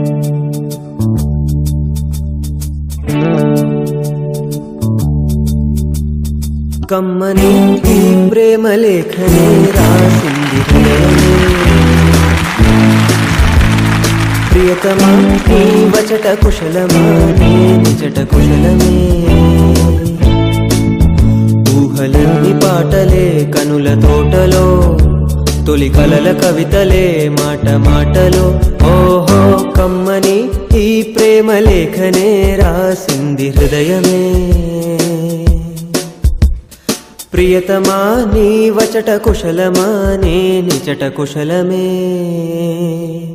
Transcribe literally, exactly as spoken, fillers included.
కమ్మని ఈ ప్రేమ లేఖనే రాసింది హృదయమే ప్రియతమా నీ వచట కుశలమా నీ నిజట కుశలమే ఊహలన్నీ పాటలే కనుల తోటలో తొలి కలల కవితలే మాట మాటలో ఓహో కమ్మని ఈ ప్రేమ లేఖనే రాసింది హృదయమే ప్రియతమా నీ వచట కుశలమా నీ నిజట కుశలమే।